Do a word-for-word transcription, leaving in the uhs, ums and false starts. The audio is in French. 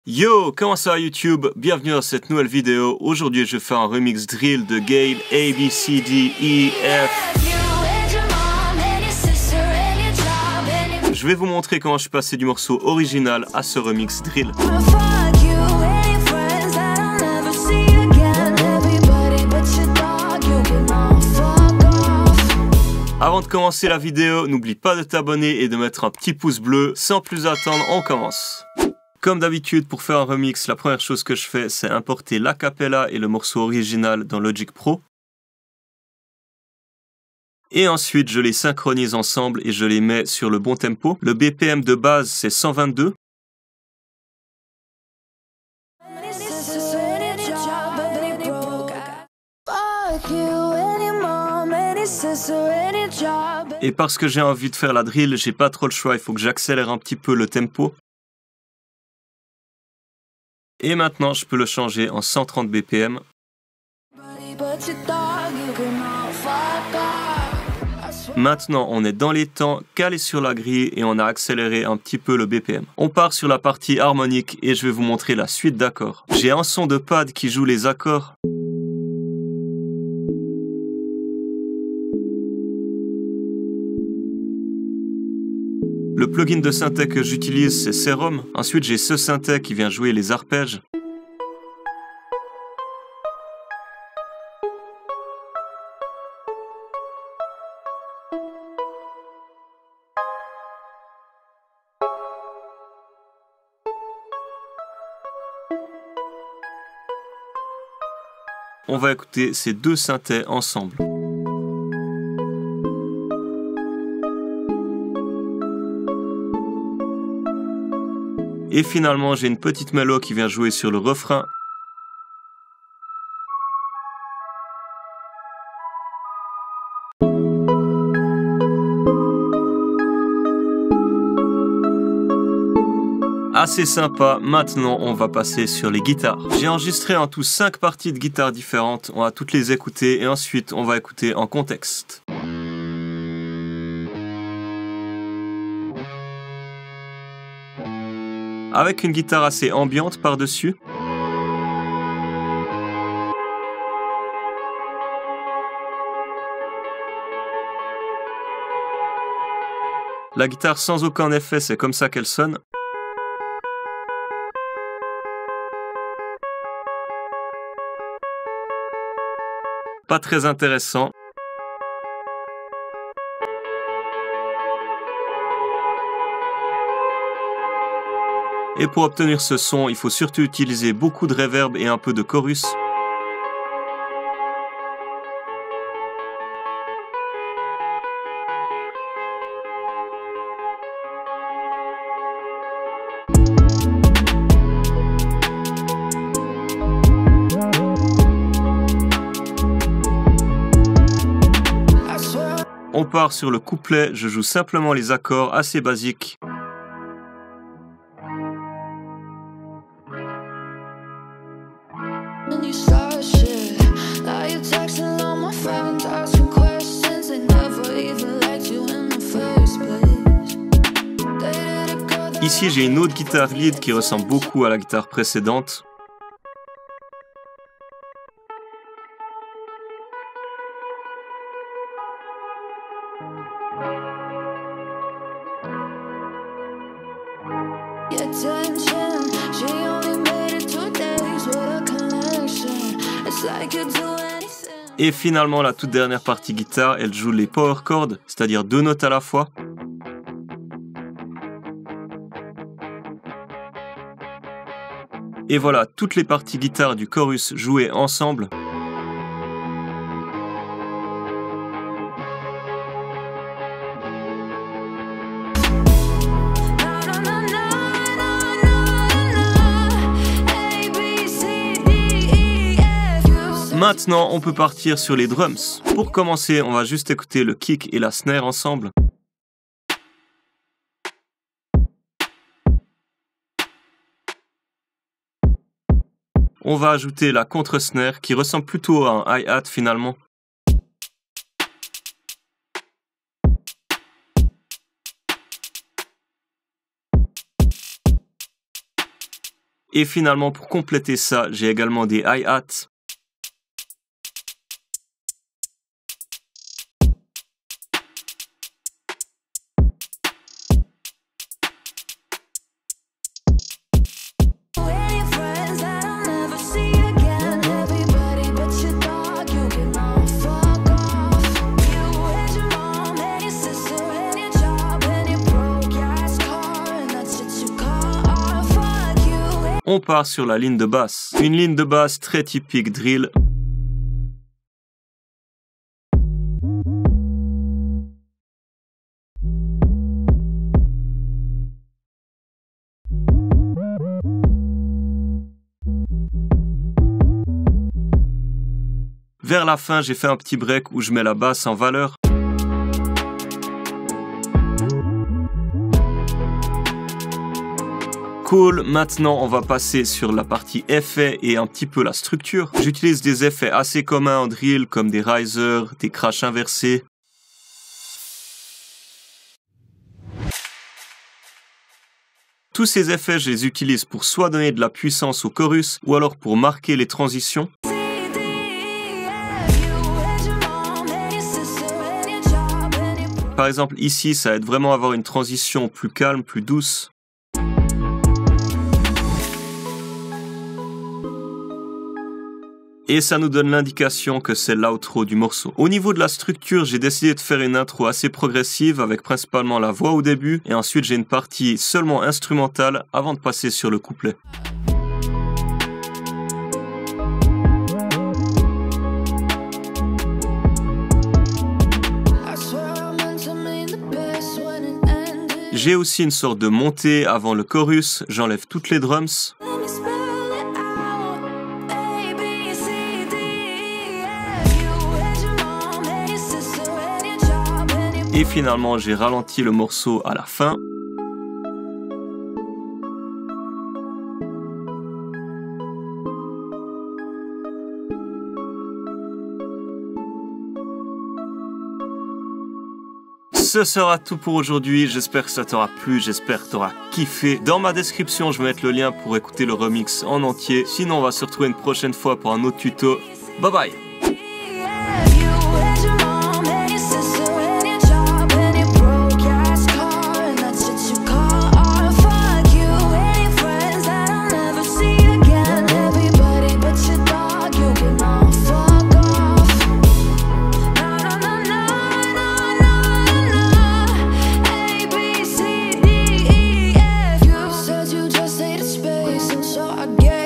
Yo, comment ça va YouTube? Bienvenue dans cette nouvelle vidéo. Aujourd'hui, je fais un remix drill de Gale, A, B, C, D, E, F. Je vais vous montrer comment je suis passé du morceau original à ce remix drill. Avant de commencer la vidéo, n'oublie pas de t'abonner et de mettre un petit pouce bleu. Sans plus attendre, on commence. Comme d'habitude, pour faire un remix, la première chose que je fais, c'est importer l'acapella et le morceau original dans Logic Pro. Et ensuite, je les synchronise ensemble et je les mets sur le bon tempo. Le B P M de base, c'est cent vingt-deux. Et parce que j'ai envie de faire la drill, j'ai pas trop le choix, il faut que j'accélère un petit peu le tempo. Et maintenant, je peux le changer en cent trente B P M. Maintenant, on est dans les temps, calé sur la grille et on a accéléré un petit peu le B P M. On part sur la partie harmonique et je vais vous montrer la suite d'accords. J'ai un son de pad qui joue les accords. Le plugin de synthé que j'utilise, c'est Serum. Ensuite, j'ai ce synthé qui vient jouer les arpèges. On va écouter ces deux synthés ensemble. Et finalement, j'ai une petite mélo qui vient jouer sur le refrain. Assez sympa, maintenant on va passer sur les guitares. J'ai enregistré en tout cinq parties de guitare différentes, on va toutes les écouter et ensuite on va écouter en contexte. Avec une guitare assez ambiante par-dessus. La guitare sans aucun effet, c'est comme ça qu'elle sonne. Pas très intéressant. Et pour obtenir ce son, il faut surtout utiliser beaucoup de reverb et un peu de chorus. On part sur le couplet, je joue simplement les accords assez basiques. Ici, j'ai une autre guitare lead qui ressemble beaucoup à la guitare précédente. Et finalement, la toute dernière partie guitare, elle joue les power chords, c'est-à-dire deux notes à la fois. Et voilà, toutes les parties guitare du chorus jouées ensemble. Maintenant, on peut partir sur les drums. Pour commencer, on va juste écouter le kick et la snare ensemble. On va ajouter la contre-snare qui ressemble plutôt à un hi-hat finalement. Et finalement, pour compléter ça, j'ai également des hi-hats. On part sur la ligne de basse. Une ligne de basse très typique drill. Vers la fin, j'ai fait un petit break où je mets la basse en valeur. Cool, maintenant on va passer sur la partie effets et un petit peu la structure. J'utilise des effets assez communs en drill comme des risers, des crashs inversés. Tous ces effets, je les utilise pour soit donner de la puissance au chorus ou alors pour marquer les transitions. Par exemple ici, ça aide vraiment à avoir une transition plus calme, plus douce. Et ça nous donne l'indication que c'est l'outro du morceau. Au niveau de la structure, j'ai décidé de faire une intro assez progressive avec principalement la voix au début et ensuite j'ai une partie seulement instrumentale avant de passer sur le couplet. J'ai aussi une sorte de montée avant le chorus, j'enlève toutes les drums. Et finalement, j'ai ralenti le morceau à la fin. Ce sera tout pour aujourd'hui, j'espère que ça t'aura plu, j'espère que t'auras kiffé. Dans ma description, je vais mettre le lien pour écouter le remix en entier. Sinon, on va se retrouver une prochaine fois pour un autre tuto. Bye bye! So I guess